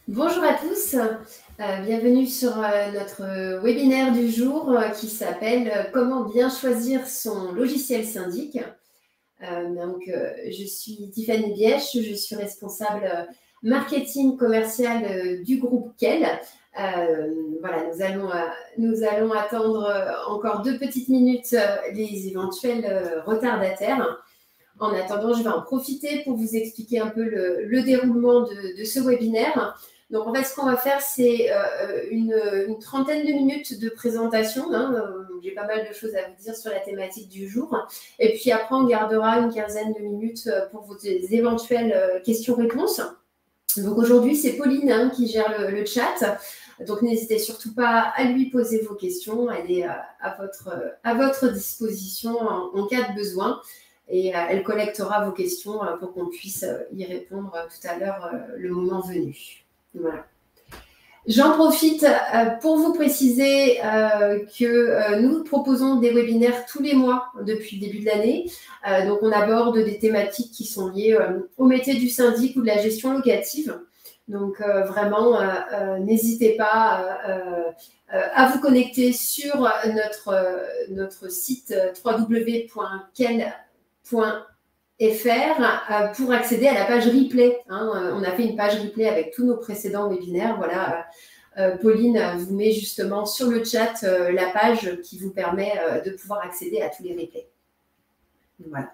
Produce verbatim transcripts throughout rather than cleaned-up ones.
Bonjour à tous, euh, bienvenue sur euh, notre webinaire du jour euh, qui s'appelle euh, Comment bien choisir son logiciel syndic. Euh, donc, euh, je suis Tiffany Bièche, je suis responsable euh, marketing commercial euh, du groupe Quel. Euh, voilà, nous allons, euh, nous allons attendre euh, encore deux petites minutes euh, les éventuels euh, retardataires. En attendant, je vais en profiter pour vous expliquer un peu le, le déroulement de, de ce webinaire. Donc, en fait, ce qu'on va faire, c'est euh, une, une trentaine de minutes de présentation. Hein. J'ai pas mal de choses à vous dire sur la thématique du jour. Et puis après, on gardera une quinzaine de minutes pour vos éventuelles questions-réponses. Donc, aujourd'hui, c'est Pauline hein, qui gère le, le chat. Donc, n'hésitez surtout pas à lui poser vos questions. Elle est à, à, votre, à votre disposition en, en cas de besoin. Et euh, elle collectera vos questions euh, pour qu'on puisse euh, y répondre euh, tout à l'heure, euh, le moment venu. Voilà. J'en profite euh, pour vous préciser euh, que euh, nous proposons des webinaires tous les mois depuis le début de l'année. Euh, donc, on aborde des thématiques qui sont liées euh, au métier du syndic ou de la gestion locative. Donc, euh, vraiment, euh, euh, n'hésitez pas euh, euh, à vous connecter sur notre, euh, notre site w w w point quel point f r pour accéder à la page replay. Hein. On a fait une page replay avec tous nos précédents webinaires. Voilà, euh, Pauline vous met justement sur le chat euh, la page qui vous permet euh, de pouvoir accéder à tous les replays. Voilà.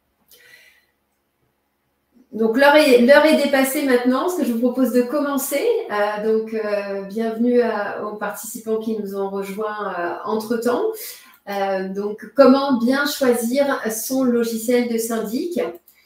Donc, l'heure est, l'heure est dépassée maintenant, ce que je vous propose de commencer. Euh, donc, euh, bienvenue à, aux participants qui nous ont rejoints euh, entre-temps. Euh, donc, comment bien choisir son logiciel de syndic?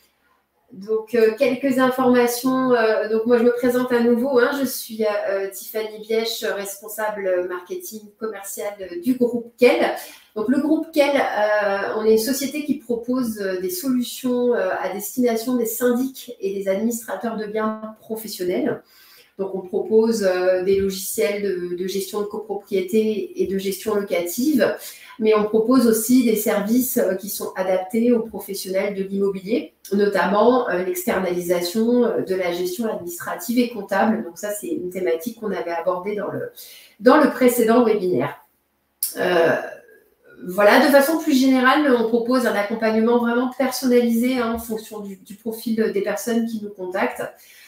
Donc, euh, quelques informations. Euh, donc, moi, je me présente à nouveau. Hein, je suis euh, Tiffany Bièche, responsable marketing commercial du groupe Quel. Donc, le groupe Quel, euh, on est une société qui propose des solutions euh, à destination des syndics et des administrateurs de biens professionnels. Donc, on propose euh, des logiciels de, de gestion de copropriété et de gestion locative, mais on propose aussi des services euh, qui sont adaptés aux professionnels de l'immobilier, notamment euh, l'externalisation euh, de la gestion administrative et comptable. Donc, ça, c'est une thématique qu'on avait abordée dans le, dans le précédent webinaire. Euh, Voilà, de façon plus générale, on propose un accompagnement vraiment personnalisé hein, en fonction du, du profil des personnes qui nous contactent.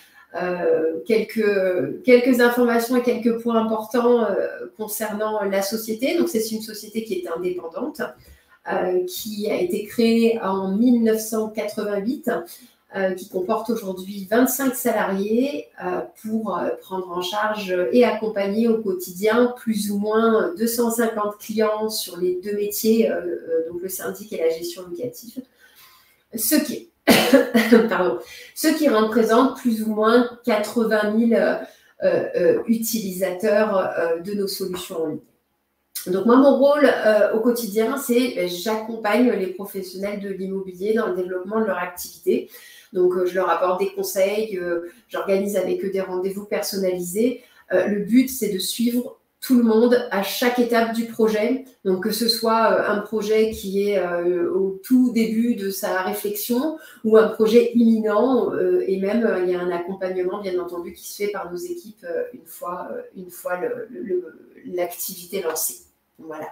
Euh, quelques, quelques informations et quelques points importants euh, concernant la société. Donc, c'est une société qui est indépendante, euh, qui a été créée en mille neuf cent quatre-vingt-huit, euh, qui comporte aujourd'hui vingt-cinq salariés euh, pour euh, prendre en charge et accompagner au quotidien plus ou moins deux cent cinquante clients sur les deux métiers, euh, euh, donc le syndic et la gestion locative. Ce qui Pardon, ce qui représente plus ou moins quatre-vingt mille euh, euh, utilisateurs euh, de nos solutions en ligne. Donc moi, mon rôle euh, au quotidien, c'est ben, j'accompagne les professionnels de l'immobilier dans le développement de leur activité. Donc euh, je leur apporte des conseils, euh, j'organise avec eux des rendez-vous personnalisés. Euh, le but, c'est de suivre tout le monde à chaque étape du projet. Donc, que ce soit un projet qui est euh, au tout début de sa réflexion ou un projet imminent. Euh, et même, euh, il y a un accompagnement, bien entendu, qui se fait par nos équipes euh, une fois, euh, une fois le, le, l'activité lancée. Voilà.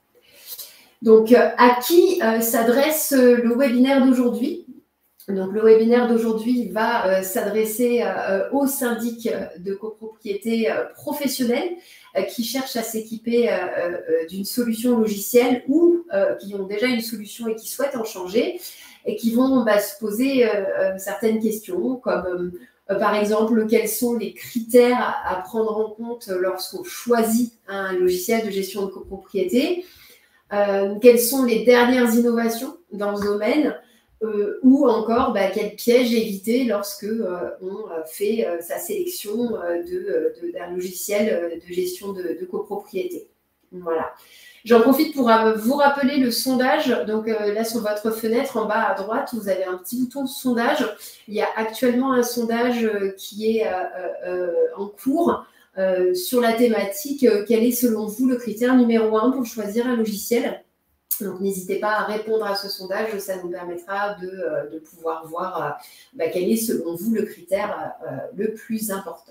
Donc, euh, à qui euh, s'adresse le webinaire d'aujourd'hui ? Donc, le webinaire d'aujourd'hui va euh, s'adresser euh, aux syndics de copropriété euh, professionnels euh, qui cherchent à s'équiper euh, euh, d'une solution logicielle ou euh, qui ont déjà une solution et qui souhaitent en changer et qui vont bah, se poser euh, euh, certaines questions comme euh, par exemple quels sont les critères à, à prendre en compte lorsqu'on choisit un logiciel de gestion de copropriété, euh, quelles sont les dernières innovations dans ce domaine. Euh, ou encore, bah, quel piège éviter lorsque euh, on fait euh, sa sélection euh, de, de, d'un logiciel euh, de gestion de, de copropriété. Voilà. J'en profite pour euh, vous rappeler le sondage. Donc euh, là, sur votre fenêtre, en bas à droite, vous avez un petit bouton de sondage. Il y a actuellement un sondage euh, qui est euh, euh, en cours euh, sur la thématique euh, quel est selon vous le critère numéro un pour choisir un logiciel ? Donc, n'hésitez pas à répondre à ce sondage, ça nous permettra de, de pouvoir voir bah, quel est selon vous le critère euh, le plus important.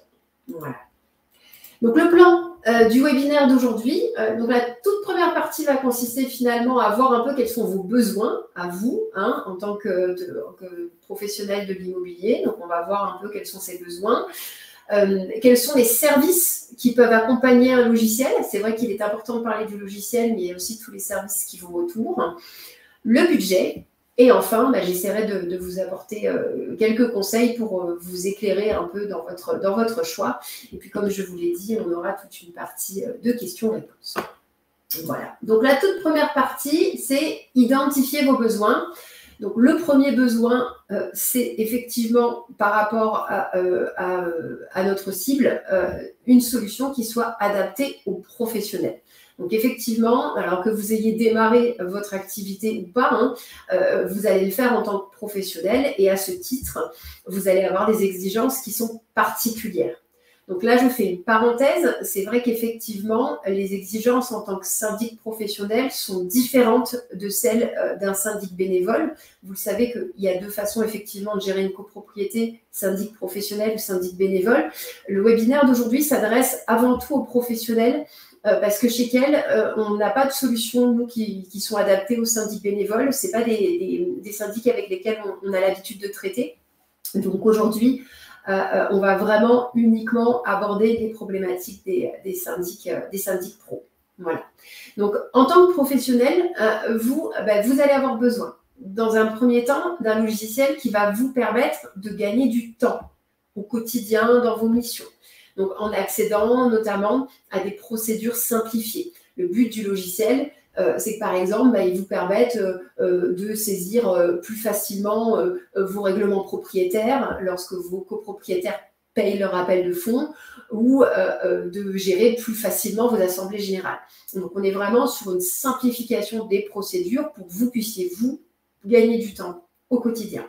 Voilà. Donc, le plan euh, du webinaire d'aujourd'hui, euh, donc la toute première partie va consister finalement à voir un peu quels sont vos besoins à vous, hein, en tant que, de, que professionnel de l'immobilier. Donc, on va voir un peu quels sont ces besoins. Euh, quels sont les services qui peuvent accompagner un logiciel. C'est vrai qu'il est important de parler du logiciel, mais il y a aussi tous les services qui vont autour. Le budget. Et enfin, bah, j'essaierai de, de vous apporter euh, quelques conseils pour euh, vous éclairer un peu dans votre, dans votre choix. Et puis, comme je vous l'ai dit, on aura toute une partie euh, de questions-réponses. Voilà. Donc, la toute première partie, c'est identifier vos besoins. Donc, le premier besoin, euh, c'est effectivement par rapport à, euh, à, à notre cible, euh, une solution qui soit adaptée aux professionnels. Donc, effectivement, alors que vous ayez démarré votre activité ou pas, hein, euh, vous allez le faire en tant que professionnel et à ce titre, vous allez avoir des exigences qui sont particulières. Donc là, je fais une parenthèse. C'est vrai qu'effectivement, les exigences en tant que syndic professionnel sont différentes de celles d'un syndic bénévole. Vous le savez qu'il y a deux façons effectivement de gérer une copropriété, syndic professionnel ou syndic bénévole. Le webinaire d'aujourd'hui s'adresse avant tout aux professionnels euh, parce que chez Quel, euh, on n'a pas de solutions nous, qui, qui sont adaptées aux syndics bénévoles. Ce n'est pas des, des, des syndics avec lesquels on, on a l'habitude de traiter. Donc aujourd'hui, Euh, on va vraiment uniquement aborder les problématiques des, des, syndics, euh, des syndics pro. Voilà. Donc, en tant que professionnel, euh, vous, ben, vous allez avoir besoin, dans un premier temps, d'un logiciel qui va vous permettre de gagner du temps au quotidien dans vos missions. Donc, en accédant notamment à des procédures simplifiées. Le but du logiciel, Euh, c'est que par exemple, bah, ils vous permettent euh, de saisir euh, plus facilement euh, vos règlements propriétaires lorsque vos copropriétaires payent leur appel de fonds ou euh, euh, de gérer plus facilement vos assemblées générales. Donc, on est vraiment sur une simplification des procédures pour que vous puissiez, vous, gagner du temps au quotidien.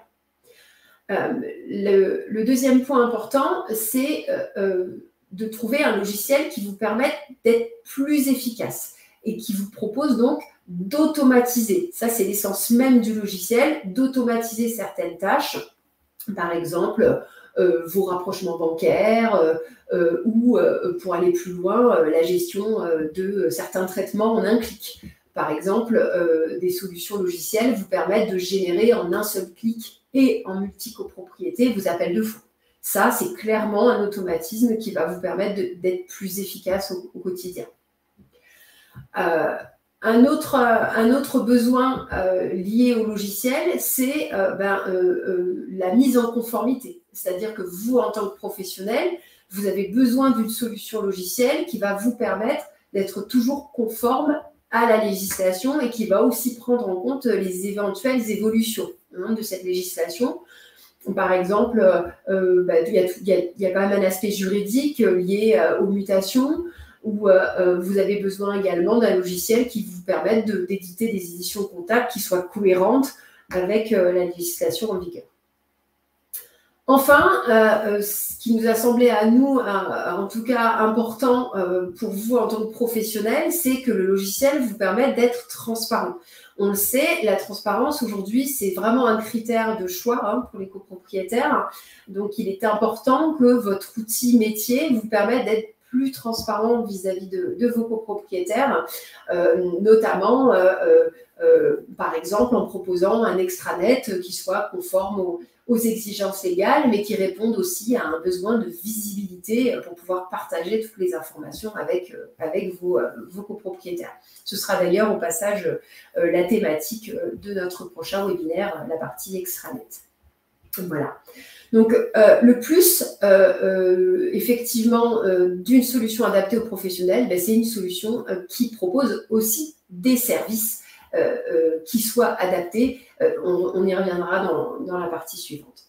Euh, le, le deuxième point important, c'est euh, euh, de trouver un logiciel qui vous permette d'être plus efficace et qui vous propose donc d'automatiser. Ça, c'est l'essence même du logiciel, d'automatiser certaines tâches. Par exemple, euh, vos rapprochements bancaires euh, euh, ou, euh, pour aller plus loin, euh, la gestion euh, de certains traitements en un clic. Par exemple, euh, des solutions logicielles vous permettent de générer en un seul clic et en multi-copropriété vos appels de fonds. Ça, c'est clairement un automatisme qui va vous permettre d'être plus efficace au, au quotidien. Euh, un, autre, un autre besoin euh, lié au logiciel, c'est euh, ben, euh, euh, la mise en conformité. C'est-à-dire que vous, en tant que professionnel, vous avez besoin d'une solution logicielle qui va vous permettre d'être toujours conforme à la législation et qui va aussi prendre en compte les éventuelles évolutions hein, de cette législation. Par exemple, euh, bah, il, y a, il, y a, il y a quand même un aspect juridique lié euh, aux mutations, où euh, vous avez besoin également d'un logiciel qui vous permette d'éditer de, des éditions comptables qui soient cohérentes avec euh, la législation en vigueur. Enfin, euh, ce qui nous a semblé à nous, euh, en tout cas important euh, pour vous en tant que professionnel, c'est que le logiciel vous permette d'être transparent. On le sait, la transparence aujourd'hui, c'est vraiment un critère de choix hein, pour les copropriétaires. Donc, il est important que votre outil métier vous permette d'être plus transparent vis-à-vis de, de vos copropriétaires, euh, notamment, euh, euh, par exemple, en proposant un extranet qui soit conforme aux, aux exigences légales, mais qui réponde aussi à un besoin de visibilité pour pouvoir partager toutes les informations avec, euh, avec vos, euh, vos copropriétaires. Ce sera d'ailleurs au passage euh, la thématique de notre prochain webinaire, la partie extranet. Voilà. Donc, euh, le plus, euh, euh, effectivement, euh, d'une solution adaptée aux professionnels, ben, c'est une solution euh, qui propose aussi des services euh, euh, qui soient adaptés. Euh, on, on y reviendra dans, dans la partie suivante.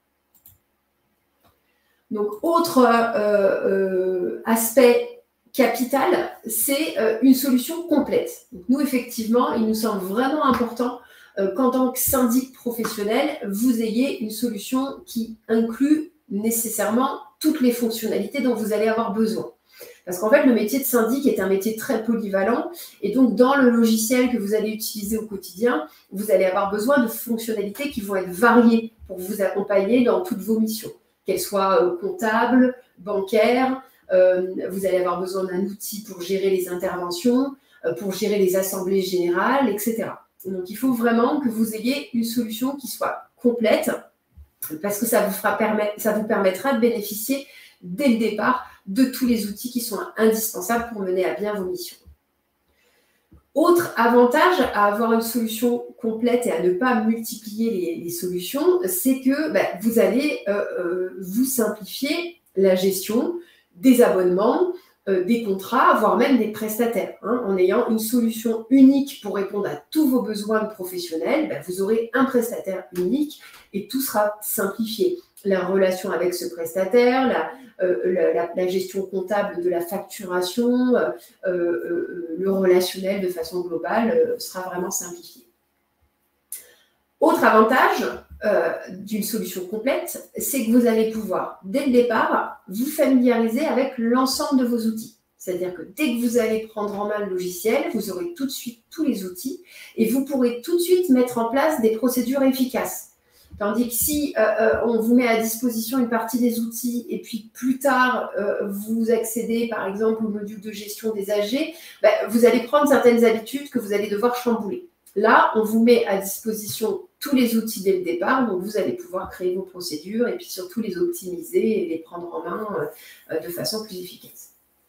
Donc, autre euh, euh, aspect capital, c'est euh, une solution complète. Donc, nous, effectivement, il nous semble vraiment important qu'en tant que syndic professionnel, vous ayez une solution qui inclut nécessairement toutes les fonctionnalités dont vous allez avoir besoin. Parce qu'en fait, le métier de syndic est un métier très polyvalent et donc dans le logiciel que vous allez utiliser au quotidien, vous allez avoir besoin de fonctionnalités qui vont être variées pour vous accompagner dans toutes vos missions. qu'elle soit euh, comptable, bancaire. Euh, vous allez avoir besoin d'un outil pour gérer les interventions, euh, pour gérer les assemblées générales, et cetera. Donc, il faut vraiment que vous ayez une solution qui soit complète parce que ça vous, fera permettre, ça vous permettra de bénéficier dès le départ de tous les outils qui sont indispensables pour mener à bien vos missions. Autre avantage à avoir une solution complète et à ne pas multiplier les, les solutions, c'est que ben, vous allez euh, euh, vous simplifier la gestion des abonnements, euh, des contrats, voire même des prestataires. Hein. En ayant une solution unique pour répondre à tous vos besoins professionnels, ben, vous aurez un prestataire unique et tout sera simplifié. La relation avec ce prestataire, la, euh, la, la, la gestion comptable de la facturation, euh, euh, le relationnel de façon globale euh, sera vraiment simplifié. Autre avantage euh, d'une solution complète, c'est que vous allez pouvoir, dès le départ, vous familiariser avec l'ensemble de vos outils. C'est-à-dire que dès que vous allez prendre en main le logiciel, vous aurez tout de suite tous les outils et vous pourrez tout de suite mettre en place des procédures efficaces. Tandis que si euh, on vous met à disposition une partie des outils et puis plus tard, euh, vous accédez par exemple au module de gestion des A G, ben, vous allez prendre certaines habitudes que vous allez devoir chambouler. Là, on vous met à disposition tous les outils dès le départ, donc vous allez pouvoir créer vos procédures et puis surtout les optimiser et les prendre en main euh, de façon plus efficace.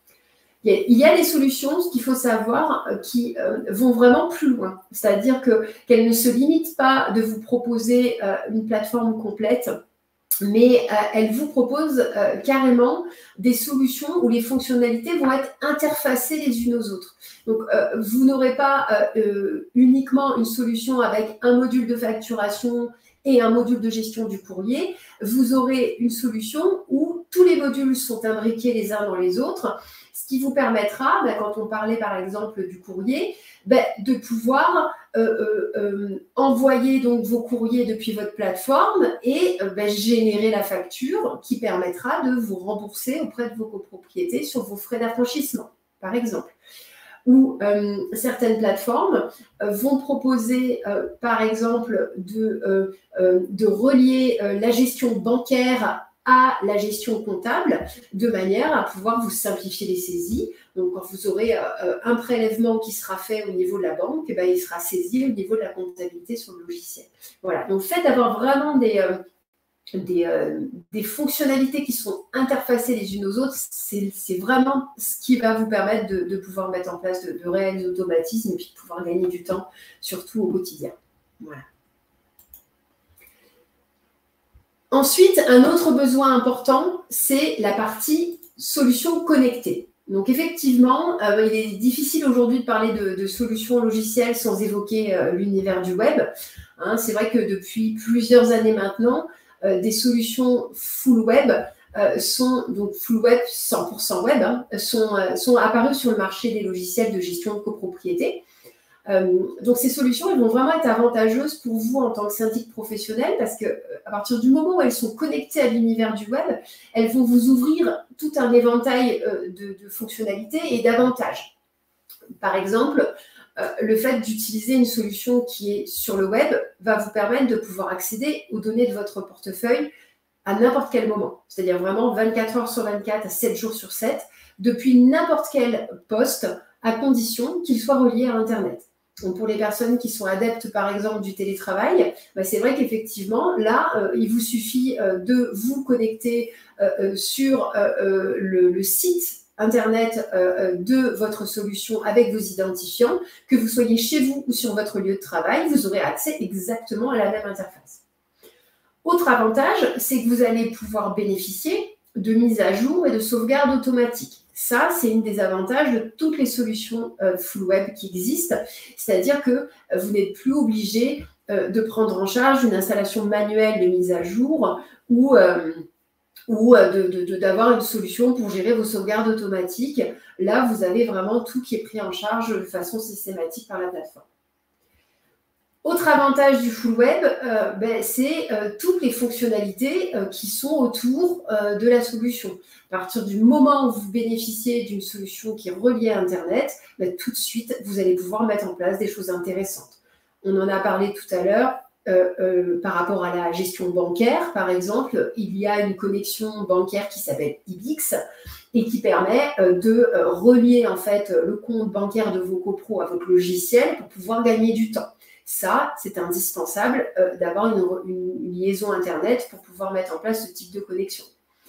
Il y a des solutions, ce qu'il faut savoir, qui euh, vont vraiment plus loin. C'est-à-dire que, qu'elles ne se limitent pas de vous proposer euh, une plateforme complète, mais euh, elles vous proposent euh, carrément des solutions où les fonctionnalités vont être interfacées les unes aux autres. Donc, euh, vous n'aurez pas euh, euh, uniquement une solution avec un module de facturation et un module de gestion du courrier. Vous aurez une solution où tous les modules sont imbriqués les uns dans les autres, ce qui vous permettra, ben, quand on parlait par exemple du courrier, ben, de pouvoir euh, euh, euh, envoyer donc vos courriers depuis votre plateforme et euh, ben, générer la facture qui permettra de vous rembourser auprès de vos copropriétés sur vos frais d'affranchissement, par exemple. Ou euh, certaines plateformes euh, vont proposer, euh, par exemple, de, euh, euh, de relier euh, la gestion bancaire à la gestion comptable, de manière à pouvoir vous simplifier les saisies. Donc, quand vous aurez euh, un prélèvement qui sera fait au niveau de la banque, eh ben, il sera saisi au niveau de la comptabilité sur le logiciel. Voilà, donc faites d'avoir vraiment des, euh, des, euh, des fonctionnalités qui sont interfacées les unes aux autres, c'est vraiment ce qui va vous permettre de, de pouvoir mettre en place de, de réels automatismes et puis de pouvoir gagner du temps, surtout au quotidien. Voilà. Ensuite, un autre besoin important, c'est la partie solutions connectées. Donc effectivement, euh, il est difficile aujourd'hui de parler de, de solutions logicielles sans évoquer euh, l'univers du web. Hein, c'est vrai que depuis plusieurs années maintenant, euh, des solutions full web euh, sont, donc full web, cent pour cent web, hein, sont, euh, sont apparues sur le marché des logiciels de gestion de copropriété. Euh, donc, ces solutions, elles vont vraiment être avantageuses pour vous en tant que syndic professionnel parce qu'à partir du moment où elles sont connectées à l'univers du web, elles vont vous ouvrir tout un éventail euh, de, de fonctionnalités et d'avantages. Par exemple, euh, le fait d'utiliser une solution qui est sur le web va vous permettre de pouvoir accéder aux données de votre portefeuille à n'importe quel moment. C'est-à-dire vraiment vingt-quatre heures sur vingt-quatre, sept jours sur sept, depuis n'importe quel poste, à condition qu'il soit relié à Internet. Donc, pour les personnes qui sont adeptes, par exemple, du télétravail, bah, c'est vrai qu'effectivement, là, euh, il vous suffit euh, de vous connecter euh, euh, sur euh, le, le site Internet euh, de votre solution avec vos identifiants, que vous soyez chez vous ou sur votre lieu de travail, vous aurez accès exactement à la même interface. Autre avantage, c'est que vous allez pouvoir bénéficier de mise à jour et de sauvegarde automatique. Ça, c'est une des avantages de toutes les solutions euh, full web qui existent, c'est-à-dire que euh, vous n'êtes plus obligé euh, de prendre en charge une installation manuelle de mise à jour ou, euh, ou euh, d'avoir une solution pour gérer vos sauvegardes automatiques. Là, vous avez vraiment tout qui est pris en charge de façon systématique par la plateforme. Autre avantage du full web, euh, ben, c'est euh, toutes les fonctionnalités euh, qui sont autour euh, de la solution. À partir du moment où vous bénéficiez d'une solution qui est reliée à Internet, ben, tout de suite, vous allez pouvoir mettre en place des choses intéressantes. On en a parlé tout à l'heure, euh, euh, par rapport à la gestion bancaire, par exemple, il y a une connexion bancaire qui s'appelle I B X et qui permet euh, de euh, relier en fait le compte bancaire de vos copros à votre logiciel pour pouvoir gagner du temps. Ça, c'est indispensable euh, d'avoir une, une, une liaison Internet pour pouvoir mettre en place ce type de connexion.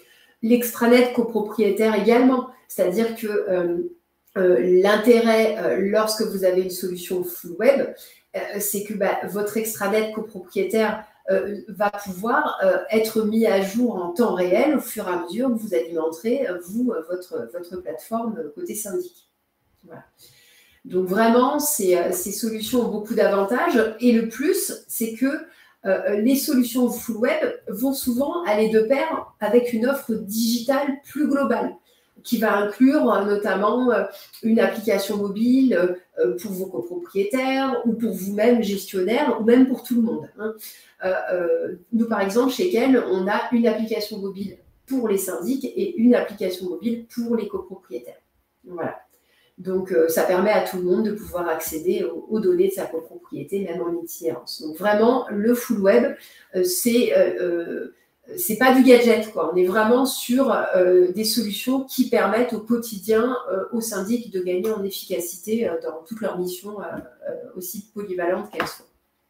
L'extranet copropriétaire également, c'est-à-dire que euh, euh, l'intérêt euh, lorsque vous avez une solution full web, euh, c'est que bah, votre extranet copropriétaire euh, va pouvoir euh, être mis à jour en temps réel au fur et à mesure que vous alimenterez, vous, votre, votre plateforme côté syndic. Voilà. Donc vraiment, ces, ces solutions ont beaucoup d'avantages. Et le plus, c'est que euh, les solutions full web vont souvent aller de pair avec une offre digitale plus globale, qui va inclure euh, notamment euh, une application mobile euh, pour vos copropriétaires ou pour vous-même gestionnaire ou même pour tout le monde. Hein. Euh, euh, nous, par exemple, chez Ken, on a une application mobile pour les syndics et une application mobile pour les copropriétaires. Voilà. Donc, euh, ça permet à tout le monde de pouvoir accéder aux, aux données de sa copropriété, même en itinérance. Donc, vraiment, le full web, euh, c'est euh, euh, pas du gadget, quoi. On est vraiment sur euh, des solutions qui permettent au quotidien euh, aux syndics de gagner en efficacité euh, dans toutes leurs missions, euh, euh, aussi polyvalentes qu'elles soient.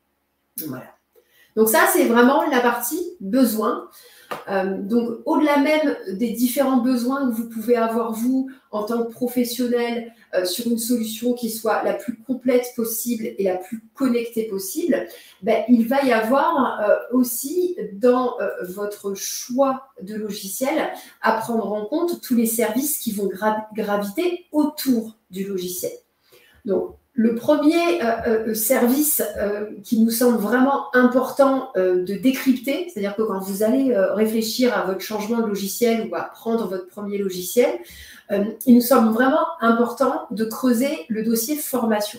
Voilà. Donc, ça, c'est vraiment la partie besoin. Euh, donc, au-delà même des différents besoins que vous pouvez avoir, vous, en tant que professionnel, euh, sur une solution qui soit la plus complète possible et la plus connectée possible, ben, il va y avoir euh, aussi, dans euh, votre choix de logiciel, à prendre en compte tous les services qui vont gra graviter autour du logiciel. Donc, le premier euh, euh, service euh, qui nous semble vraiment important euh, de décrypter, c'est-à-dire que quand vous allez euh, réfléchir à votre changement de logiciel ou à prendre votre premier logiciel, euh, il nous semble vraiment important de creuser le dossier formation.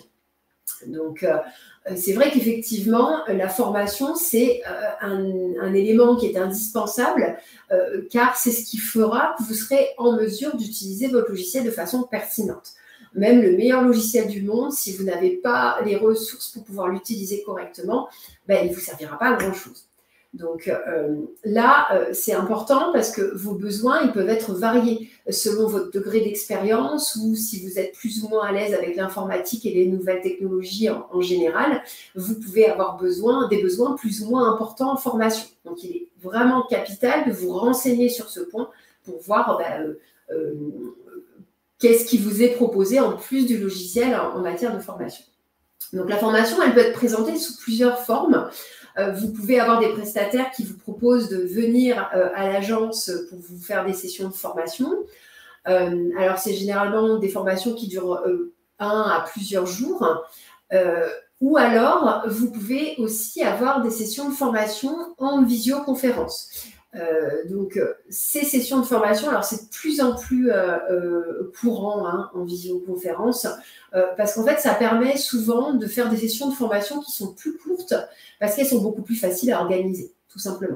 Donc, euh, c'est vrai qu'effectivement, la formation, c'est euh, un, un élément qui est indispensable euh, car c'est ce qui fera que vous serez en mesure d'utiliser votre logiciel de façon pertinente. Même le meilleur logiciel du monde, si vous n'avez pas les ressources pour pouvoir l'utiliser correctement, ben, il ne vous servira pas à grand-chose. Donc euh, là, euh, c'est important parce que vos besoins, ils peuvent être variés selon votre degré d'expérience ou si vous êtes plus ou moins à l'aise avec l'informatique et les nouvelles technologies en, en général, vous pouvez avoir besoin, des besoins plus ou moins importants en formation. Donc il est vraiment capital de vous renseigner sur ce point pour voir ben, euh, euh, qu'est-ce qui vous est proposé en plus du logiciel en, en matière de formation. Donc la formation, elle peut être présentée sous plusieurs formes. Euh, vous pouvez avoir des prestataires qui vous proposent de venir euh, à l'agence pour vous faire des sessions de formation. Euh, alors, c'est généralement des formations qui durent euh, un à plusieurs jours. Euh, ou alors, vous pouvez aussi avoir des sessions de formation en visioconférence. Euh, donc, ces sessions de formation, alors c'est de plus en plus euh, euh, courant hein, en visioconférence, euh, parce qu'en fait, ça permet souvent de faire des sessions de formation qui sont plus courtes, parce qu'elles sont beaucoup plus faciles à organiser, tout simplement.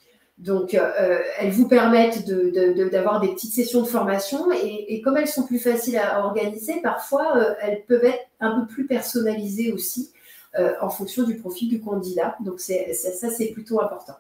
Donc, euh, elles vous permettent d'avoir de, de, des petites sessions de formation, et, et comme elles sont plus faciles à organiser, parfois, euh, elles peuvent être un peu plus personnalisées aussi, euh, en fonction du profil du candidat. Donc, c'est, ça, c'est plutôt important.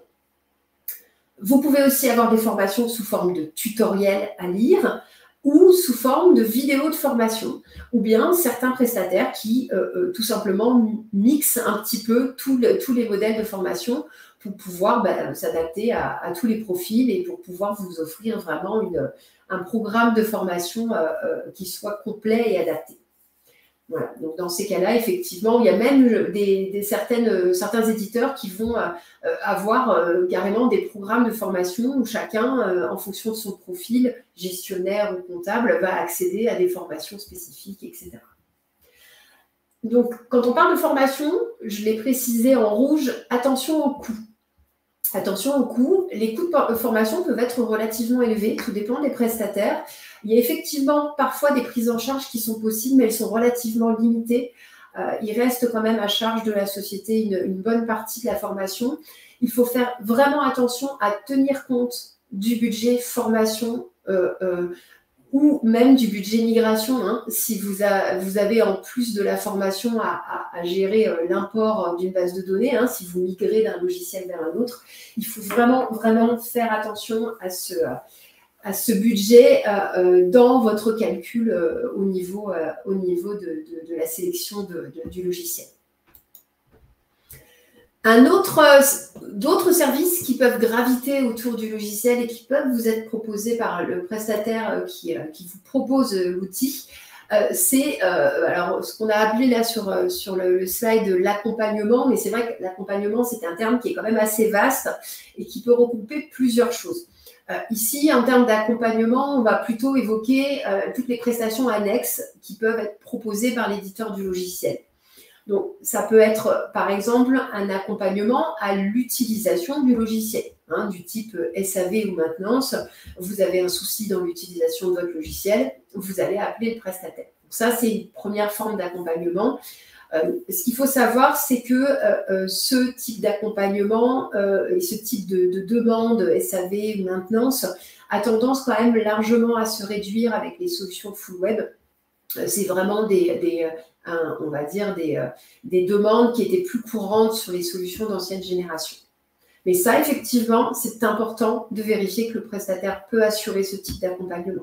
Vous pouvez aussi avoir des formations sous forme de tutoriels à lire ou sous forme de vidéos de formation, ou bien certains prestataires qui euh, euh, tout simplement mixent un petit peu tout le, tous les modèles de formation pour pouvoir ben, s'adapter à, à tous les profils et pour pouvoir vous offrir vraiment une, un programme de formation euh, euh, qui soit complet et adapté. Voilà. Donc, dans ces cas-là, effectivement, il y a même des, des certaines, certains éditeurs qui vont euh, avoir euh, carrément des programmes de formation où chacun, euh, en fonction de son profil, gestionnaire ou comptable, va accéder à des formations spécifiques, et cetera. Donc, quand on parle de formation, je l'ai précisé en rouge, attention aux coûts. Attention aux coûts. Les coûts de formation peuvent être relativement élevés, tout dépend des prestataires. Il y a effectivement parfois des prises en charge qui sont possibles, mais elles sont relativement limitées. Euh, il reste quand même à charge de la société une, une bonne partie de la formation. Il faut faire vraiment attention à tenir compte du budget formation. Euh, euh, ou même du budget migration, hein, si vous, a, vous avez en plus de la formation à, à, à gérer euh, l'import d'une base de données, hein, si vous migrez d'un logiciel vers un autre, il faut vraiment, vraiment faire attention à ce, à ce budget euh, dans votre calcul euh, au niveau, euh, au niveau de, de, de la sélection de, de, du logiciel. Un autre, d'autres services qui peuvent graviter autour du logiciel et qui peuvent vous être proposés par le prestataire qui, qui vous propose l'outil, c'est euh, alors ce qu'on a appelé là sur, sur le, le slide l'accompagnement, mais c'est vrai que l'accompagnement, c'est un terme qui est quand même assez vaste et qui peut regrouper plusieurs choses. Euh, ici, en termes d'accompagnement, on va plutôt évoquer euh, toutes les prestations annexes qui peuvent être proposées par l'éditeur du logiciel. Donc, ça peut être, par exemple, un accompagnement à l'utilisation du logiciel, hein, du type S A V ou maintenance. Vous avez un souci dans l'utilisation de votre logiciel, vous allez appeler le prestataire. Donc, ça, c'est une première forme d'accompagnement. Euh, ce qu'il faut savoir, c'est que euh, ce type d'accompagnement euh, et ce type de, de demande S A V ou maintenance a tendance quand même largement à se réduire avec les solutions full web. C'est vraiment des, des un, on va dire des, des demandes qui étaient plus courantes sur les solutions d'ancienne génération. Mais ça, effectivement, c'est important de vérifier que le prestataire peut assurer ce type d'accompagnement.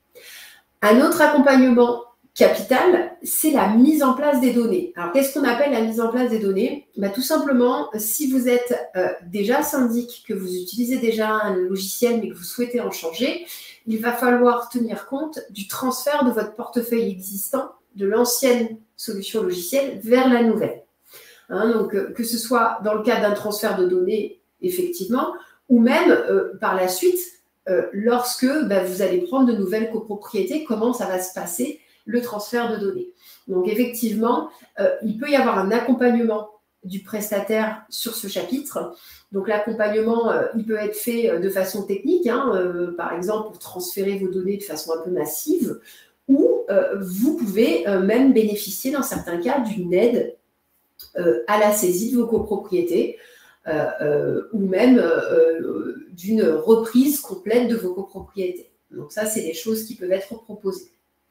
Un autre accompagnement capital, c'est la mise en place des données. Alors, qu'est-ce qu'on appelle la mise en place des données? Ben, tout simplement, si vous êtes euh, déjà syndic, que vous utilisez déjà un logiciel, mais que vous souhaitez en changer, il va falloir tenir compte du transfert de votre portefeuille existant de l'ancienne solution logicielle vers la nouvelle. Hein, donc, euh, que ce soit dans le cadre d'un transfert de données, effectivement, ou même euh, par la suite, euh, lorsque ben, vous allez prendre de nouvelles copropriétés, comment ça va se passer le transfert de données. Donc, effectivement, euh, il peut y avoir un accompagnement du prestataire sur ce chapitre. Donc, l'accompagnement, euh, il peut être fait de façon technique, hein, euh, par exemple, pour transférer vos données de façon un peu massive, ou euh, vous pouvez euh, même bénéficier, dans certains cas, d'une aide euh, à la saisie de vos copropriétés, euh, euh, ou même euh, d'une reprise complète de vos copropriétés. Donc, ça, c'est des choses qui peuvent être proposées.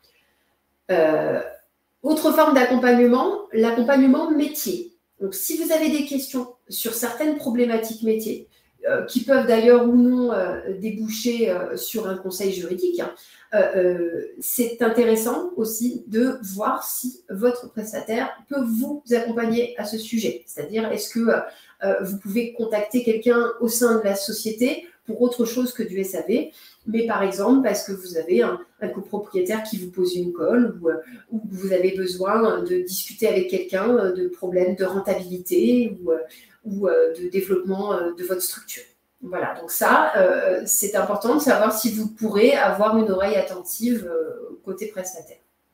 Euh, autre forme d'accompagnement, l'accompagnement métier. Donc, si vous avez des questions sur certaines problématiques métiers, euh, qui peuvent d'ailleurs ou non euh, déboucher euh, sur un conseil juridique, hein, euh, euh, c'est intéressant aussi de voir si votre prestataire peut vous accompagner à ce sujet. C'est-à-dire, est-ce que euh, vous pouvez contacter quelqu'un au sein de la société pour autre chose que du S A V, mais par exemple parce que vous avez un, un copropriétaire qui vous pose une colle ou, ou vous avez besoin de discuter avec quelqu'un de problèmes de rentabilité ou, ou de développement de votre structure. Voilà, donc ça, euh, c'est important de savoir si vous pourrez avoir une oreille attentive euh, côté prestataire.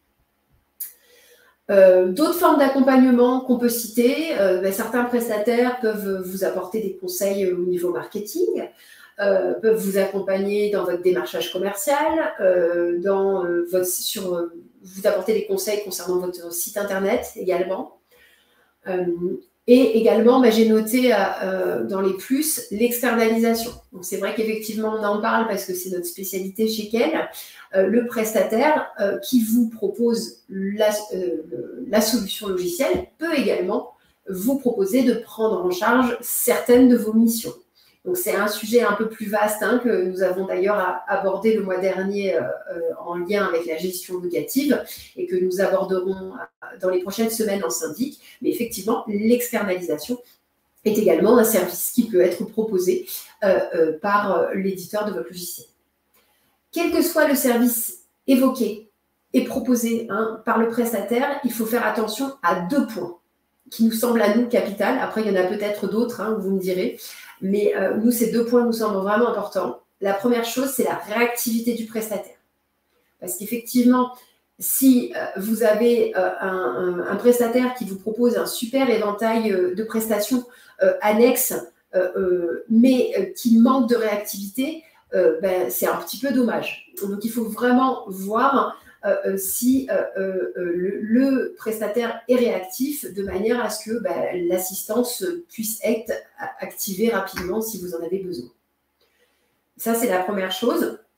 Euh, D'autres formes d'accompagnement qu'on peut citer, euh, ben, certains prestataires peuvent vous apporter des conseils au niveau marketing, Euh, peuvent vous accompagner dans votre démarchage commercial, euh, dans, euh, votre, sur, euh, vous apporter des conseils concernant votre site internet également. Euh, et également, bah, j'ai noté euh, dans les plus l'externalisation. Donc c'est vrai qu'effectivement, on en parle parce que c'est notre spécialité chez Kel. Euh, le prestataire euh, qui vous propose la, euh, la solution logicielle peut également vous proposer de prendre en charge certaines de vos missions. Donc, c'est un sujet un peu plus vaste hein, que nous avons d'ailleurs abordé le mois dernier euh, en lien avec la gestion locative et que nous aborderons dans les prochaines semaines en syndic. Mais effectivement, l'externalisation est également un service qui peut être proposé euh, euh, par l'éditeur de votre logiciel. Quel que soit le service évoqué et proposé hein, par le prestataire, il faut faire attention à deux points qui nous semblent à nous capitales. Après, il y en a peut-être d'autres, hein, vous me direz. Mais euh, nous, ces deux points nous semblent vraiment importants. La première chose, c'est la réactivité du prestataire. Parce qu'effectivement, si euh, vous avez euh, un, un, un prestataire qui vous propose un super éventail euh, de prestations euh, annexes, euh, euh, mais euh, qui manque de réactivité, euh, ben, c'est un petit peu dommage. Donc, il faut vraiment voir euh, si euh, euh, le, le prestataire est réactif de manière à ce que ben, l'assistance puisse être activée rapidement si vous en avez besoin. Ça, c'est la première chose.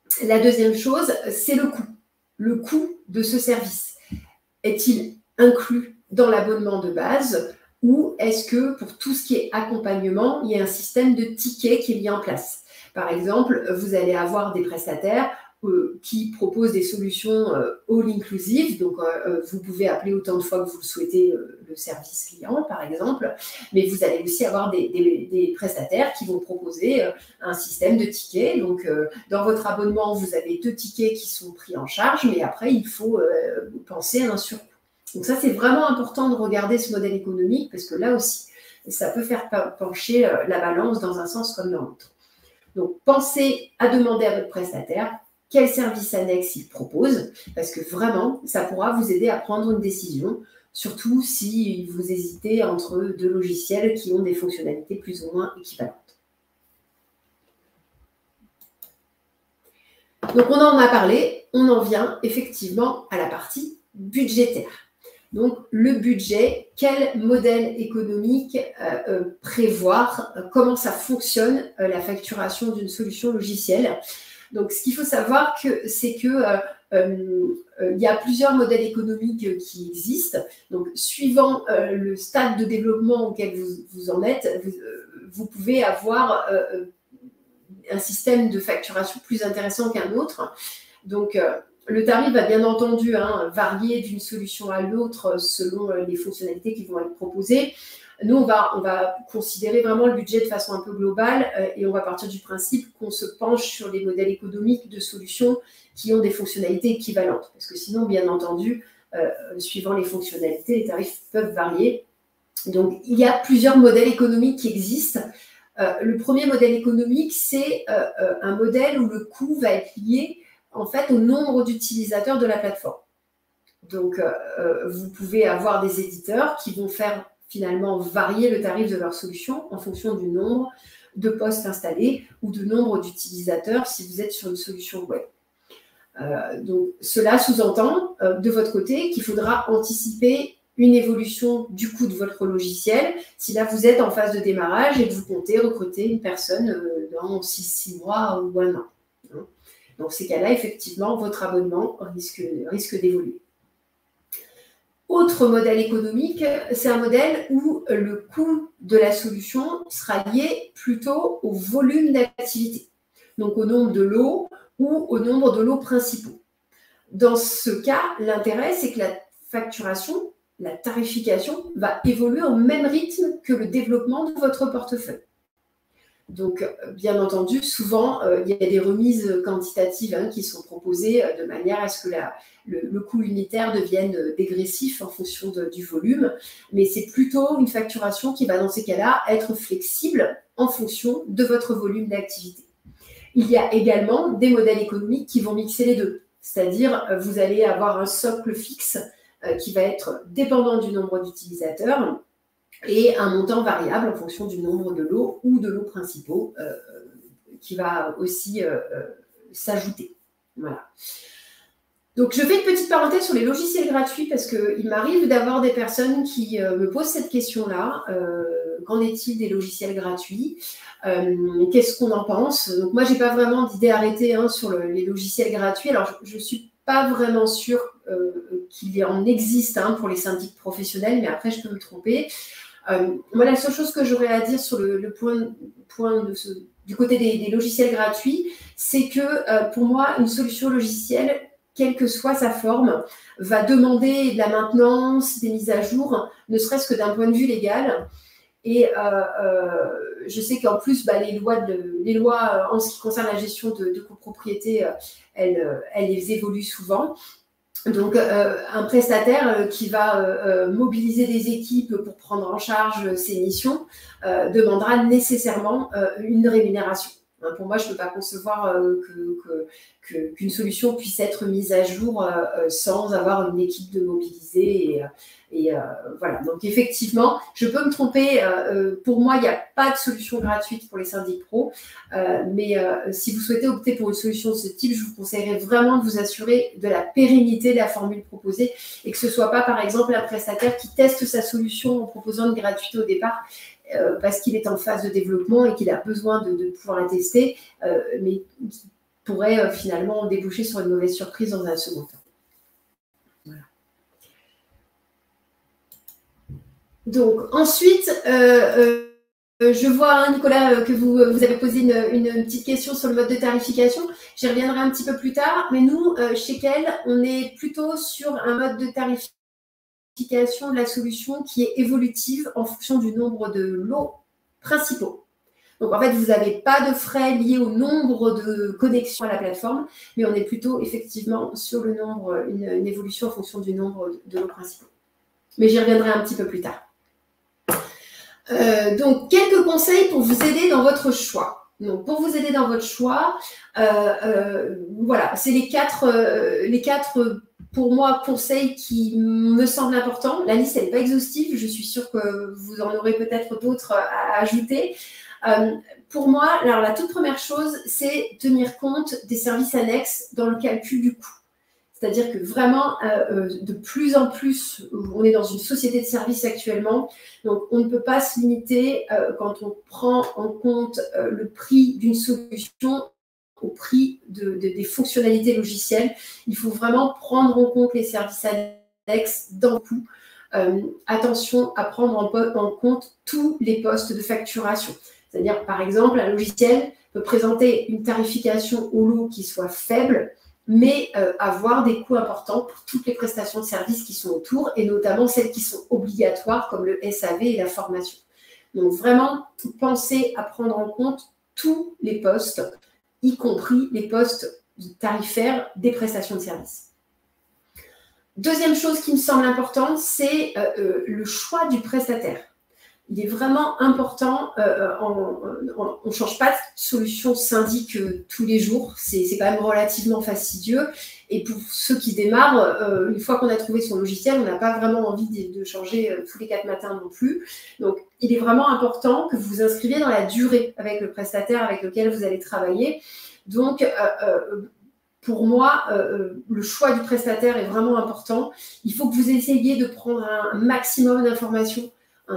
La deuxième chose, c'est le coût. Le coût de ce service. Est-il inclus dans l'abonnement de base ou est-ce que pour tout ce qui est accompagnement, il y a un système de tickets qui est mis en place? Par exemple, vous allez avoir des prestataires euh, qui proposent des solutions euh, all-inclusive, donc euh, vous pouvez appeler autant de fois que vous le souhaitez euh, le service client, par exemple, mais vous allez aussi avoir des, des, des prestataires qui vont proposer euh, un système de tickets. Donc, euh, dans votre abonnement, vous avez deux tickets qui sont pris en charge, mais après, il faut euh, penser à un surcoût. Donc ça, c'est vraiment important de regarder ce modèle économique parce que là aussi, ça peut faire pencher la balance dans un sens comme dans l'autre. Donc, pensez à demander à votre prestataire quel service annexe il propose parce que vraiment, ça pourra vous aider à prendre une décision, surtout si vous hésitez entre deux logiciels qui ont des fonctionnalités plus ou moins équivalentes. Donc, on en a parlé, on en vient effectivement à la partie budgétaire. Donc, le budget, quel modèle économique euh, euh, prévoir, euh, comment ça fonctionne euh, la facturation d'une solution logicielle. Donc, ce qu'il faut savoir, c'est qu'il euh, euh, y a plusieurs modèles économiques qui existent. Donc, suivant euh, le stade de développement auquel vous, vous en êtes, vous, euh, vous pouvez avoir euh, un système de facturation plus intéressant qu'un autre. Donc, euh, le tarif va bien entendu hein, varier d'une solution à l'autre selon les fonctionnalités qui vont être proposées. Nous, on va, on va considérer vraiment le budget de façon un peu globale euh, et on va partir du principe qu'on se penche sur les modèles économiques de solutions qui ont des fonctionnalités équivalentes. Parce que sinon, bien entendu, euh, suivant les fonctionnalités, les tarifs peuvent varier. Donc, il y a plusieurs modèles économiques qui existent. Euh, le premier modèle économique, c'est euh, euh, un modèle où le coût va être lié en fait au nombre d'utilisateurs de la plateforme. Donc, euh, vous pouvez avoir des éditeurs qui vont faire finalement varier le tarif de leur solution en fonction du nombre de postes installés ou du nombre d'utilisateurs si vous êtes sur une solution web. Euh, donc, cela sous-entend euh, de votre côté qu'il faudra anticiper une évolution du coût de votre logiciel si là vous êtes en phase de démarrage et que vous comptez recruter une personne euh, dans six mois ou un an. Dans ces cas-là, effectivement, votre abonnement risque, risque d'évoluer. Autre modèle économique, c'est un modèle où le coût de la solution sera lié plutôt au volume d'activité, donc au nombre de lots ou au nombre de lots principaux. Dans ce cas, l'intérêt, c'est que la facturation, la tarification va évoluer au même rythme que le développement de votre portefeuille. Donc, bien entendu, souvent, euh, il y a des remises quantitatives hein, qui sont proposées euh, de manière à ce que la, le, le coût unitaire devienne euh, dégressif en fonction de, du volume. Mais c'est plutôt une facturation qui va, dans ces cas-là, être flexible en fonction de votre volume d'activité. Il y a également des modèles économiques qui vont mixer les deux. C'est-à-dire, euh, vous allez avoir un socle fixe euh, qui va être dépendant du nombre d'utilisateurs et un montant variable en fonction du nombre de lots ou de lots principaux euh, qui va aussi euh, euh, s'ajouter. Voilà. Donc, je fais une petite parenthèse sur les logiciels gratuits parce qu'il m'arrive d'avoir des personnes qui euh, me posent cette question-là. Euh, qu'en est-il des logiciels gratuits? euh, Qu'est-ce qu'on en pense? Donc, moi, je n'ai pas vraiment d'idée arrêtée hein, sur le, les logiciels gratuits. Alors, je ne suis pas vraiment sûre euh, qu'il en existe hein, pour les syndics professionnels, mais après, je peux me tromper. Euh, moi, la seule chose que j'aurais à dire sur le, le point, point de ce, du côté des, des logiciels gratuits, c'est que euh, pour moi, une solution logicielle, quelle que soit sa forme, va demander de la maintenance, des mises à jour, ne serait-ce que d'un point de vue légal. Et euh, euh, je sais qu'en plus, bah, les lois, de, les lois en ce qui concerne la gestion de, de copropriété, elles, elles évoluent souvent. Donc, euh, un prestataire euh, qui va euh, mobiliser des équipes pour prendre en charge ces missions euh, demandera nécessairement euh, une rémunération. Hein, pour moi, je ne peux pas concevoir euh, que, que, que, qu'une solution puisse être mise à jour euh, sans avoir une équipe de mobiliser. Et, et euh, voilà. Donc, effectivement, je peux me tromper. Euh, pour moi, il n'y a pas de solution gratuite pour les syndics pro. Euh, mais euh, si vous souhaitez opter pour une solution de ce type, je vous conseillerais vraiment de vous assurer de la pérennité de la formule proposée et que ce ne soit pas, par exemple, un prestataire qui teste sa solution en proposant une gratuité au départ euh, parce qu'il est en phase de développement et qu'il a besoin de, de pouvoir la tester, euh, mais qui pourrait euh, finalement déboucher sur une mauvaise surprise dans un second temps. Voilà. Donc, ensuite, euh, euh, je vois, hein, Nicolas, que vous, vous avez posé une, une petite question sur le mode de tarification. J'y reviendrai un petit peu plus tard. Mais nous, euh, chez Quel, on est plutôt sur un mode de tarification de la solution qui est évolutive en fonction du nombre de lots principaux. Donc, en fait, vous n'avez pas de frais liés au nombre de connexions à la plateforme, mais on est plutôt effectivement sur le nombre, une, une évolution en fonction du nombre de lots principaux. Mais j'y reviendrai un petit peu plus tard. Euh, donc, quelques conseils pour vous aider dans votre choix. Donc, pour vous aider dans votre choix, euh, euh, voilà, c'est les quatre, euh, les quatre, pour moi, conseils qui me semblent importants. La liste, elle n'est pas exhaustive. Je suis sûre que vous en aurez peut-être d'autres à ajouter. Euh, pour moi, alors, la toute première chose, c'est tenir compte des services annexes dans le calcul du coût. C'est-à-dire que vraiment, euh, de plus en plus, on est dans une société de services actuellement, donc on ne peut pas se limiter euh, quand on prend en compte euh, le prix d'une solution au prix de, de, des fonctionnalités logicielles. Il faut vraiment prendre en compte les services annexes dans le coût. Euh, attention à prendre en, en compte tous les postes de facturation. C'est-à-dire, par exemple, un logiciel peut présenter une tarification au lot qui soit faible, mais euh, avoir des coûts importants pour toutes les prestations de services qui sont autour, et notamment celles qui sont obligatoires, comme le S A V et la formation. Donc vraiment, pensez à prendre en compte tous les postes, y compris les postes tarifaires des prestations de services. Deuxième chose qui me semble importante, c'est euh, euh, le choix du prestataire. Il est vraiment important, euh, on ne change pas de solution syndic euh, tous les jours, c'est quand même relativement fastidieux. Et pour ceux qui démarrent, euh, une fois qu'on a trouvé son logiciel, on n'a pas vraiment envie de, de changer euh, tous les quatre matins non plus. Donc, il est vraiment important que vous vous inscriviez dans la durée avec le prestataire avec lequel vous allez travailler. Donc, euh, euh, pour moi, euh, le choix du prestataire est vraiment important. Il faut que vous essayiez de prendre un maximum d'informations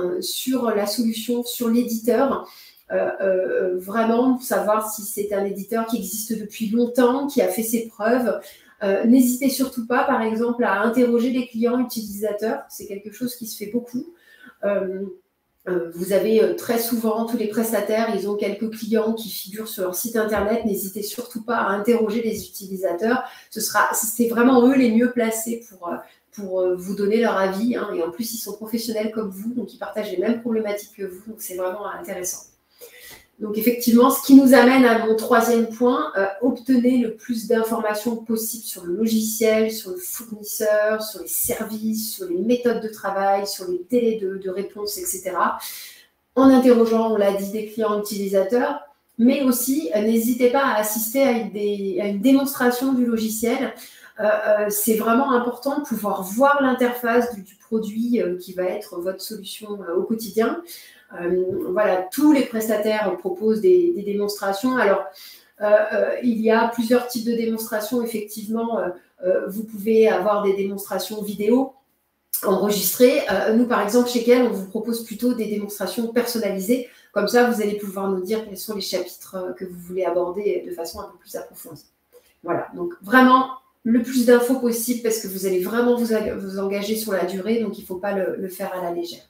sur la solution, sur l'éditeur, euh, euh, vraiment savoir si c'est un éditeur qui existe depuis longtemps, qui a fait ses preuves. Euh, N'hésitez surtout pas, par exemple, à interroger les clients utilisateurs. C'est quelque chose qui se fait beaucoup. Euh, euh, vous avez euh, très souvent, tous les prestataires, ils ont quelques clients qui figurent sur leur site internet. N'hésitez surtout pas à interroger les utilisateurs. Ce sera, c'est vraiment eux les mieux placés pour... Euh, pour vous donner leur avis, hein, et en plus ils sont professionnels comme vous, donc ils partagent les mêmes problématiques que vous, donc c'est vraiment intéressant. Donc effectivement, ce qui nous amène à mon troisième point, euh, obtenez le plus d'informations possible sur le logiciel, sur le fournisseur, sur les services, sur les méthodes de travail, sur les délais de, de réponse, et cetera. En interrogeant, on l'a dit, des clients utilisateurs, mais aussi euh, n'hésitez pas à assister à une, des, à une démonstration du logiciel. Euh, euh, c'est vraiment important de pouvoir voir l'interface du, du produit euh, qui va être votre solution euh, au quotidien. Euh, voilà, tous les prestataires proposent des, des démonstrations. Alors, euh, euh, il y a plusieurs types de démonstrations. Effectivement, euh, euh, vous pouvez avoir des démonstrations vidéo enregistrées. Euh, nous, par exemple, chez Quel, on vous propose plutôt des démonstrations personnalisées. Comme ça, vous allez pouvoir nous dire quels sont les chapitres que vous voulez aborder de façon un peu plus approfondie. Voilà, donc vraiment, le plus d'infos possible parce que vous allez vraiment vous, vous engager sur la durée, donc il ne faut pas le, le faire à la légère.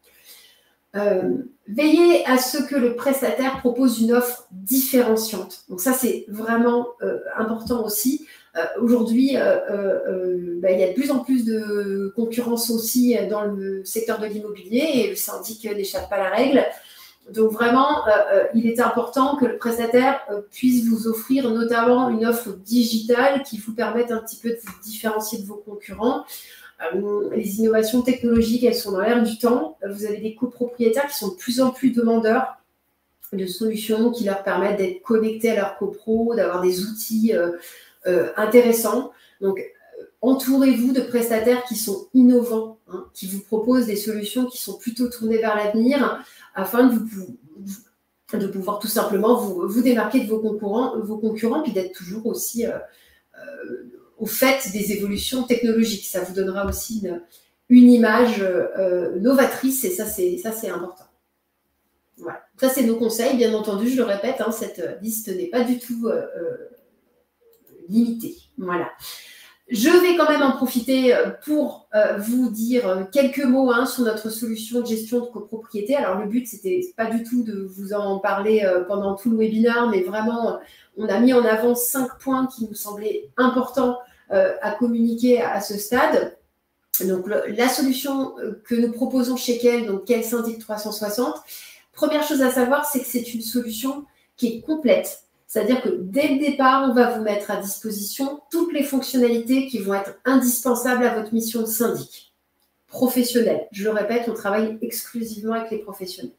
Euh, veillez à ce que le prestataire propose une offre différenciante. Donc ça, c'est vraiment euh, important aussi. Euh, Aujourd'hui, euh, euh, bah, il y a de plus en plus de concurrence aussi dans le secteur de l'immobilier et le syndic n'échappe pas à la règle. Donc vraiment, euh, euh, il est important que le prestataire euh, puisse vous offrir notamment une offre digitale qui vous permette un petit peu de vous différencier de vos concurrents. Euh, les innovations technologiques, elles sont dans l'air du temps. Vous avez des copropriétaires qui sont de plus en plus demandeurs de solutions qui leur permettent d'être connectés à leur copro, d'avoir des outils euh, euh, intéressants. Donc, entourez-vous de prestataires qui sont innovants, hein, qui vous proposent des solutions qui sont plutôt tournées vers l'avenir, afin de, vous, de pouvoir tout simplement vous, vous démarquer de vos concurrents, vos concurrents puis d'être toujours aussi euh, euh, au fait des évolutions technologiques. Ça vous donnera aussi une, une image euh, novatrice et ça, c'est important. Voilà. Ça, c'est nos conseils. Bien entendu, je le répète, hein, cette liste n'est pas du tout euh, limité. Voilà. Je vais quand même en profiter pour euh, vous dire quelques mots hein, sur notre solution de gestion de copropriété. Alors, le but, c'était pas du tout de vous en parler euh, pendant tout le webinaire, mais vraiment, on a mis en avant cinq points qui nous semblaient importants euh, à communiquer à, à ce stade. Donc, le, la solution que nous proposons chez Quel, donc Quel Syndic trois cent soixante, première chose à savoir, c'est que c'est une solution qui est complète. C'est-à-dire que dès le départ, on va vous mettre à disposition toutes les fonctionnalités qui vont être indispensables à votre mission de syndic professionnel. Je le répète, on travaille exclusivement avec les professionnels.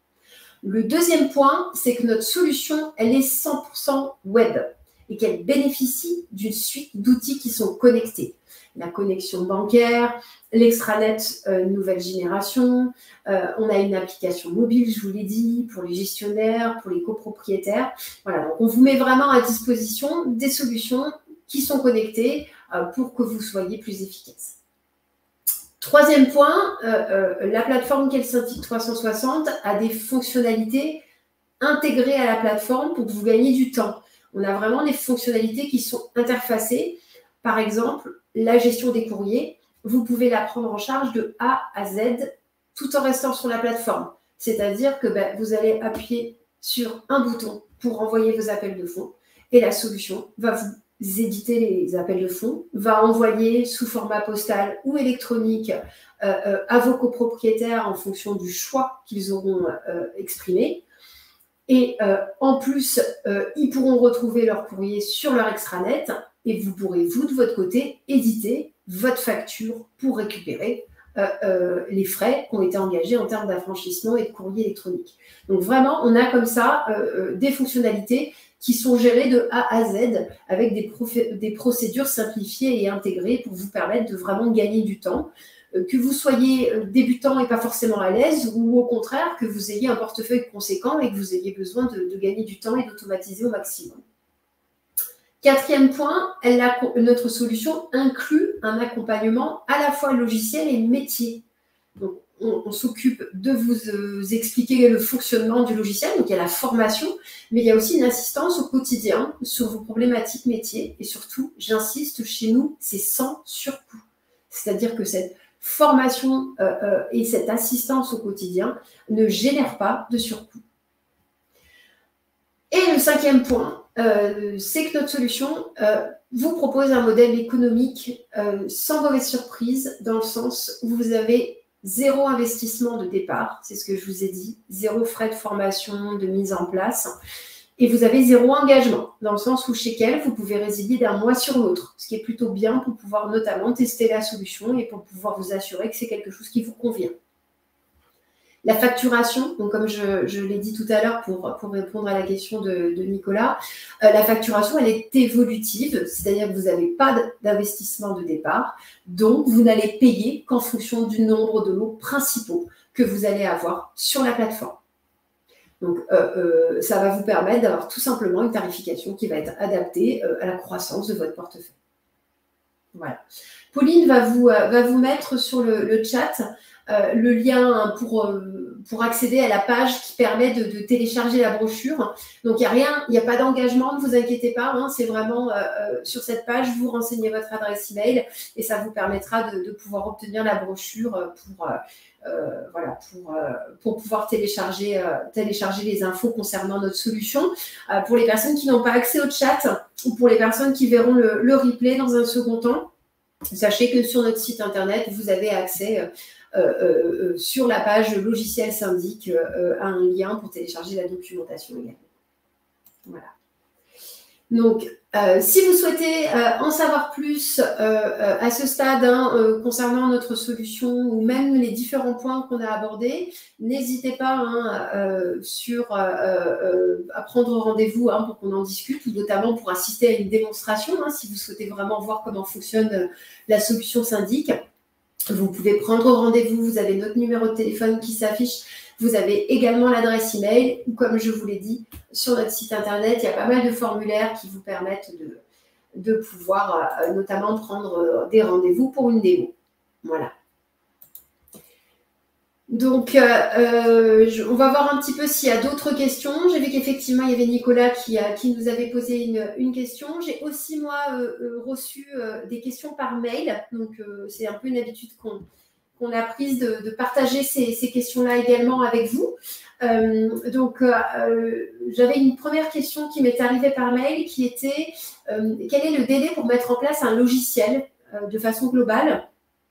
Le deuxième point, c'est que notre solution, elle est cent pour cent web et qu'elle bénéficie d'une suite d'outils qui sont connectés. La connexion bancaire, l'extranet euh, nouvelle génération, euh, on a une application mobile, je vous l'ai dit, pour les gestionnaires, pour les copropriétaires. Voilà, donc on vous met vraiment à disposition des solutions qui sont connectées euh, pour que vous soyez plus efficace. Troisième point, euh, euh, la plateforme Quel Syndic trois cent soixante a des fonctionnalités intégrées à la plateforme pour que vous gagniez du temps. On a vraiment des fonctionnalités qui sont interfacées. Par exemple, la gestion des courriers, vous pouvez la prendre en charge de A à Z tout en restant sur la plateforme. C'est-à-dire que ben, vous allez appuyer sur un bouton pour envoyer vos appels de fonds et la solution va vous éditer les appels de fonds, va envoyer sous format postal ou électronique euh, euh, à vos copropriétaires en fonction du choix qu'ils auront euh, exprimé. Et euh, en plus, euh, ils pourront retrouver leur courrier sur leur extranet et vous pourrez, vous, de votre côté, éditer votre facture pour récupérer euh, euh, les frais qui ont été engagés en termes d'affranchissement et de courrier électronique. Donc vraiment, on a comme ça euh, des fonctionnalités qui sont gérées de A à Z avec des, des procédures simplifiées et intégrées pour vous permettre de vraiment gagner du temps. Que vous soyez débutant et pas forcément à l'aise, ou au contraire, que vous ayez un portefeuille conséquent et que vous ayez besoin de, de gagner du temps et d'automatiser au maximum. Quatrième point, elle a, notre solution inclut un accompagnement à la fois logiciel et métier. Donc, on, on s'occupe de vous euh, expliquer le fonctionnement du logiciel, donc il y a la formation, mais il y a aussi une assistance au quotidien sur vos problématiques métiers. Et surtout, j'insiste, chez nous, c'est sans surcoût. C'est-à-dire que cette formation euh, euh, et cette assistance au quotidien ne génèrent pas de surcoût. Et le cinquième point, euh, c'est que notre solution euh, vous propose un modèle économique euh, sans mauvaise surprise, dans le sens où vous avez zéro investissement de départ, c'est ce que je vous ai dit, zéro frais de formation, de mise en place. Et vous avez zéro engagement, dans le sens où chez Quel, vous pouvez résilier d'un mois sur l'autre, ce qui est plutôt bien pour pouvoir notamment tester la solution et pour pouvoir vous assurer que c'est quelque chose qui vous convient. La facturation, donc comme je, je l'ai dit tout à l'heure pour, pour répondre à la question de, de Nicolas, euh, la facturation, elle est évolutive, c'est-à-dire que vous n'avez pas d'investissement de départ, donc vous n'allez payer qu'en fonction du nombre de lots principaux que vous allez avoir sur la plateforme. Donc, euh, euh, ça va vous permettre d'avoir tout simplement une tarification qui va être adaptée euh, à la croissance de votre portefeuille. Voilà. Pauline va vous, euh, va vous mettre sur le, le chat euh, le lien pour, euh, pour accéder à la page qui permet de, de télécharger la brochure. Donc, il n'y a rien, il n'y a pas d'engagement, ne vous inquiétez pas. Hein, c'est vraiment euh, euh, sur cette page, vous renseignez votre adresse email et ça vous permettra de, de pouvoir obtenir la brochure pour... Euh, Euh, voilà, pour, euh, pour pouvoir télécharger, euh, télécharger les infos concernant notre solution. Euh, pour les personnes qui n'ont pas accès au chat ou pour les personnes qui verront le, le replay dans un second temps, sachez que sur notre site internet, vous avez accès euh, euh, sur la page logiciel syndic euh, à un lien pour télécharger la documentation également. Voilà. Donc, euh, si vous souhaitez euh, en savoir plus euh, euh, à ce stade hein, euh, concernant notre solution ou même les différents points qu'on a abordés, n'hésitez pas hein, euh, sur, euh, euh, à prendre rendez-vous hein, pour qu'on en discute, ou notamment pour assister à une démonstration, hein, si vous souhaitez vraiment voir comment fonctionne la solution syndic. Vous pouvez prendre rendez-vous, vous avez notre numéro de téléphone qui s'affiche. Vous avez également l'adresse email ou comme je vous l'ai dit, sur notre site internet, il y a pas mal de formulaires qui vous permettent de, de pouvoir euh, notamment prendre euh, des rendez-vous pour une démo. Voilà. Donc, euh, euh, je, on va voir un petit peu s'il y a d'autres questions. J'ai vu qu'effectivement, il y avait Nicolas qui, a, qui nous avait posé une, une question. J'ai aussi, moi, euh, euh, reçu euh, des questions par mail. Donc, euh, c'est un peu une habitude qu'on qu'on a prise de, de partager ces, ces questions-là également avec vous. Euh, donc, euh, j'avais une première question qui m'est arrivée par mail qui était euh, quel est le délai pour mettre en place un logiciel euh, de façon globale?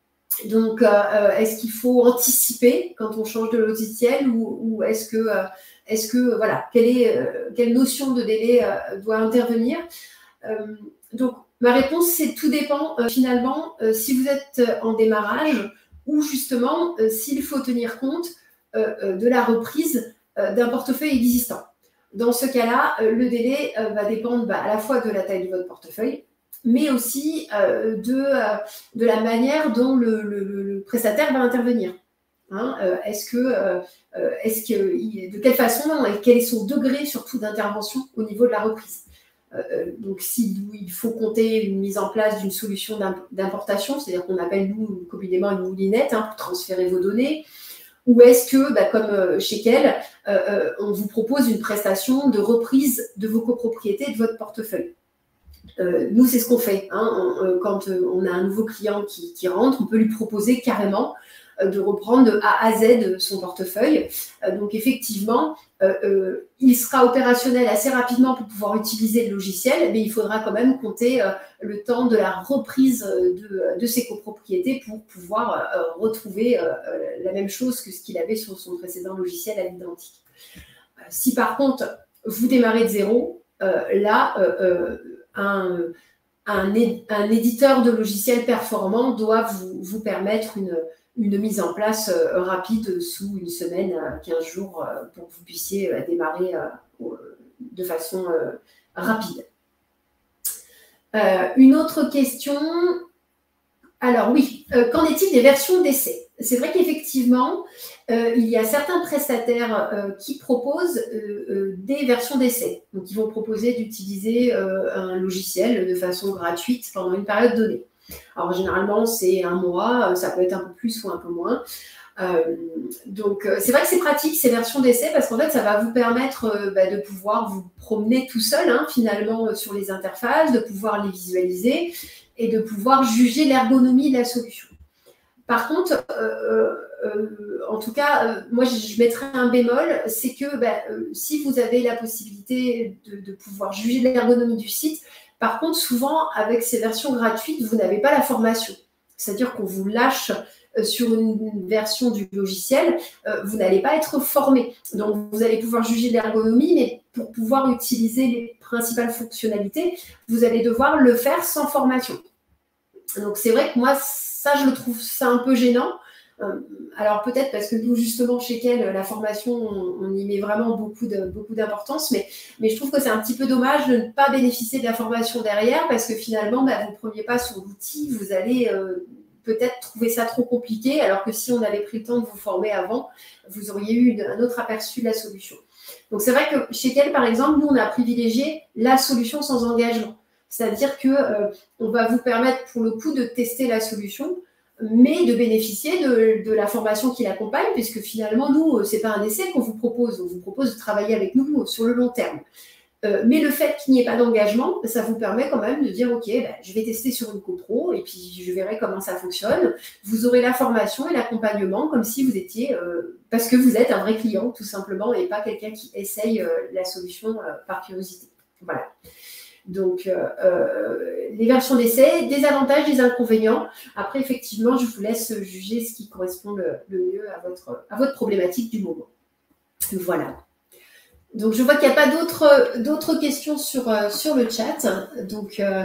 Donc, euh, est-ce qu'il faut anticiper quand on change de logiciel ou, ou est-ce que, euh, est-ce que, voilà, quelle, est, euh, quelle notion de délai euh, doit intervenir? euh, Donc, ma réponse, c'est tout dépend euh, finalement euh, si vous êtes en démarrage ou justement euh, s'il faut tenir compte euh, euh, de la reprise euh, d'un portefeuille existant. Dans ce cas-là, euh, le délai euh, va dépendre bah, à la fois de la taille de votre portefeuille, mais aussi euh, de, euh, de la manière dont le, le, le prestataire va intervenir. Hein, euh, est-ce que, euh, est-ce que, de quelle façon et quel est son degré surtout d'intervention au niveau de la reprise. Euh, donc, s'il faut compter une mise en place d'une solution d'importation, c'est-à-dire qu'on appelle nous communément une moulinette hein, pour transférer vos données, ou est-ce que, bah, comme chez Quel, euh, on vous propose une prestation de reprise de vos copropriétés et de votre portefeuille. Euh, nous, c'est ce qu'on fait. Hein. On, euh, quand euh, on a un nouveau client qui, qui rentre, on peut lui proposer carrément euh, de reprendre de A à Z son portefeuille. Euh, donc, effectivement, euh, euh, il sera opérationnel assez rapidement pour pouvoir utiliser le logiciel, mais il faudra quand même compter euh, le temps de la reprise de, de ses copropriétés pour pouvoir euh, retrouver euh, la même chose que ce qu'il avait sur son précédent logiciel à l'identique. Euh, si par contre, vous démarrez de zéro, euh, là, euh, euh, Un, un, un éditeur de logiciels performant doit vous, vous permettre une, une mise en place euh, rapide sous une semaine, quinze jours, euh, pour que vous puissiez euh, démarrer euh, de façon euh, rapide. Euh, une autre question. Alors oui, euh, qu'en est-il des versions d'essai? C'est vrai qu'effectivement, euh, il y a certains prestataires euh, qui proposent euh, euh, des versions d'essai. Donc, ils vont proposer d'utiliser euh, un logiciel de façon gratuite pendant une période donnée. Alors, généralement, c'est un mois, ça peut être un peu plus ou un peu moins. Euh, donc, c'est vrai que c'est pratique, ces versions d'essai, parce qu'en fait, ça va vous permettre euh, bah, de pouvoir vous promener tout seul, hein, finalement, sur les interfaces, de pouvoir les visualiser et de pouvoir juger l'ergonomie de la solution. Par contre, euh, euh, en tout cas, euh, moi, je, je mettrais un bémol, c'est que bah, euh, si vous avez la possibilité de, de pouvoir juger l'ergonomie du site, par contre, souvent, avec ces versions gratuites, vous n'avez pas la formation. C'est-à-dire qu'on vous lâche euh, sur une version du logiciel, euh, vous n'allez pas être formé. Donc, vous allez pouvoir juger l'ergonomie, mais pour pouvoir utiliser les principales fonctionnalités, vous allez devoir le faire sans formation. Donc, c'est vrai que moi, ça, je le trouve ça un peu gênant. Euh, alors, peut-être parce que nous, justement, chez Quel, la formation, on, on y met vraiment beaucoup de, beaucoup d'importance, mais, mais je trouve que c'est un petit peu dommage de ne pas bénéficier de la formation derrière parce que finalement, bah, vous ne preniez pas sur l'outil, vous allez euh, peut-être trouver ça trop compliqué, alors que si on avait pris le temps de vous former avant, vous auriez eu une, un autre aperçu de la solution. Donc, c'est vrai que chez Quel, par exemple, nous, on a privilégié la solution sans engagement. C'est-à-dire qu'on euh, va vous permettre, pour le coup, de tester la solution, mais de bénéficier de, de la formation qui l'accompagne, puisque finalement, nous, ce n'est pas un essai qu'on vous propose. On vous propose de travailler avec nous sur le long terme. Euh, mais le fait qu'il n'y ait pas d'engagement, ça vous permet quand même de dire, OK, ben, je vais tester sur une copro et puis je verrai comment ça fonctionne. Vous aurez la formation et l'accompagnement comme si vous étiez, euh, parce que vous êtes un vrai client, tout simplement, et pas quelqu'un qui essaye euh, la solution euh, par curiosité. Voilà. Donc, euh, euh, les versions d'essai, des avantages, des inconvénients. Après, effectivement, je vous laisse juger ce qui correspond le, le mieux à votre, à votre problématique du moment. Voilà. Donc, je vois qu'il n'y a pas d'autres, d'autres questions sur, euh, sur le chat. Donc, euh,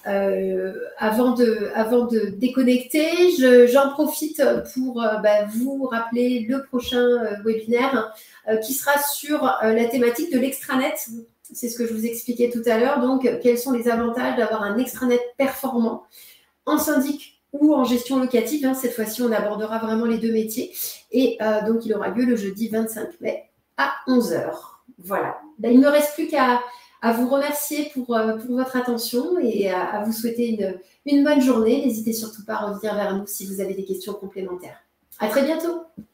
euh, avant, de, avant de déconnecter, je, j'en profite pour euh, bah, vous rappeler le prochain euh, webinaire euh, qui sera sur euh, la thématique de l'extranet. C'est ce que je vous expliquais tout à l'heure. Donc, quels sont les avantages d'avoir un extranet performant en syndic ou en gestion locative, hein. Cette fois-ci, on abordera vraiment les deux métiers. Et euh, donc, il aura lieu le jeudi vingt-cinq mai à onze heures. Voilà. Ben, il ne me reste plus qu'à à vous remercier pour, euh, pour votre attention et à, à vous souhaiter une, une bonne journée. N'hésitez surtout pas à revenir vers nous si vous avez des questions complémentaires. À très bientôt.